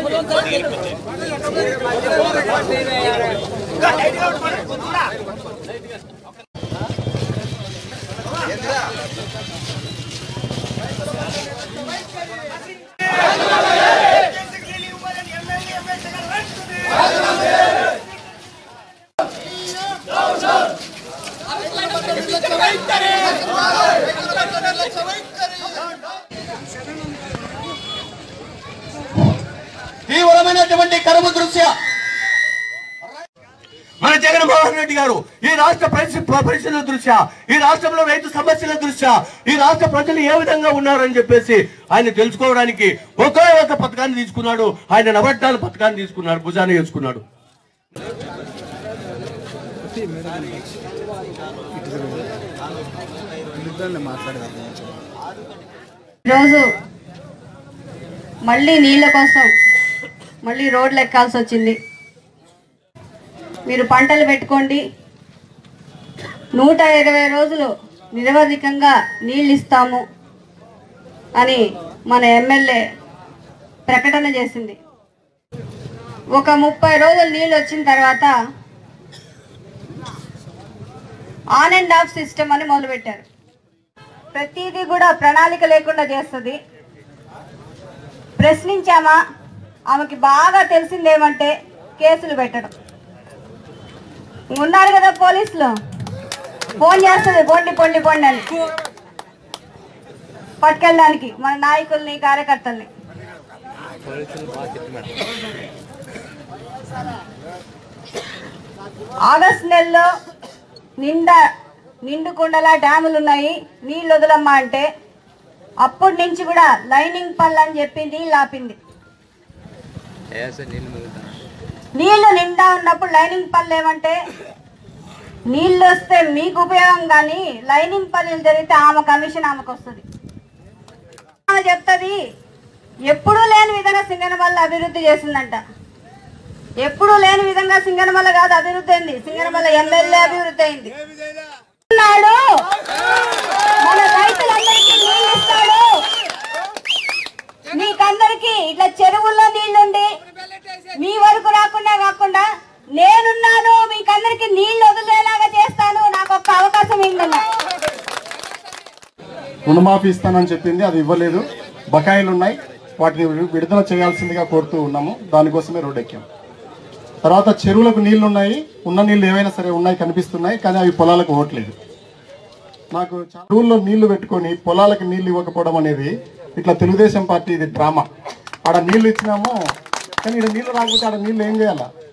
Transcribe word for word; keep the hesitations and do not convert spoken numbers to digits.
తీవ్రమైనటువంటి కరువు దృశ్య మన జగన్మోహన్ రెడ్డి గారు ఈ రాష్ట్ర పరిస్థితుల దృష్ట్యా, ఈ రాష్ట్రంలో రైతు సమస్యల దృష్ట్యా, ఈ రాష్ట్ర ప్రజలు ఏ విధంగా ఉన్నారని చెప్పేసి ఆయన తెలుసుకోవడానికి ఒకే ఒక పథకాన్ని తీసుకున్నాడు. ఆయన నవరత్నాల పథకాన్ని తీసుకున్నాడు, భుజాన్ని వేసుకున్నాడు. ఈరోజు మళ్ళీ నీళ్ళ కోసం మళ్ళీ రోడ్లు ఎక్కాల్సి వచ్చింది. మీరు పంటలు పెట్టుకోండి, నూట ఇరవై రోజులు నిరవధికంగా నీళ్ళు ఇస్తాము అని మన ఎమ్మెల్యే ప్రకటన చేసింది. ఒక ముప్పై రోజులు నీళ్ళు వచ్చిన తర్వాత ఆన్ అండ్ ఆఫ్ సిస్టమ్ అని మొదలుపెట్టారు. ప్రతిదీ కూడా ప్రణాళిక లేకుండా చేస్తుంది. ప్రశ్నించామా, ఆమెకి బాగా తెలిసిందేమంటే కేసులు పెట్టడం. ఉన్నారు కదా పోలీసులు, ఫోన్ చేస్తుంది పొండి పొండి పొండి అని పట్టుకెళ్ళడానికి మన నాయకుల్ని, కార్యకర్తల్ని. ఆగస్టు నెలలో నిండా నిండు కుండలా డ్యాములు ఉన్నాయి, నీళ్ళు వదలమ్మా అంటే అప్పటి నుంచి కూడా లైనింగ్ పళ్ళు అని చెప్పి నీళ్ళు ఆపింది. నీళ్లు నిండా ఉన్నప్పుడు లైనింగ్ పళ్ళు ఏమంటే నీళ్ళు వస్తే మీకు ఉపయోగం, కానీ లైనింగ్ పనులు జరిగితే ఆమె కమిషన్ ఆమెకు వస్తుంది. ఆమె చెప్తుంది ఎప్పుడూ లేని విధంగా సింగనమల అభివృద్ధి చేసిందంట. ఎప్పుడూ లేని విధంగా సింగనమల కాదు అభివృద్ధి అయింది, సింగనమల ఎమ్మెల్యే అభివృద్ధి అయింది. మన రైతులందరికీ నీళ్ళు ఇస్తాడు. మీకందరికి ఇట్లా చెరువుల్లో నీళ్లుండి మీ వరకు రాకుండా కాకుండా నేనున్నాను, మీకందరికి నీళ్లు వదిలేలాగా చేస్తాను, నాకు ఒక్క అవకాశం ఏంటన్నా. రుణమాఫీ ఇస్తానని చెప్పింది, అది ఇవ్వలేదు. బకాయిలు ఉన్నాయి, వాటిని విడుదల చేయాల్సిందిగా కోరుతూ ఉన్నాము. దానికోసమే రోడ్డు ఎక్కాం. తర్వాత చెరువులకు నీళ్లు ఉన్నాయి, ఉన్న నీళ్ళు ఏవైనా సరే ఉన్నాయి, కనిపిస్తున్నాయి, కానీ అవి పొలాలకు పోవట్లేదు. నాకు చెరువుల్లో నీళ్లు పెట్టుకొని పొలాలకు నీళ్లు ఇవ్వకపోవడం అనేది ఇట్లా తెలుగుదేశం పార్టీ ఇది డ్రామా. ఆడ నీళ్లు ఇచ్చినాము, కానీ ఇక్కడ నీళ్లు రాకపోతే ఆడ నీళ్ళు ఏం చేయాలా?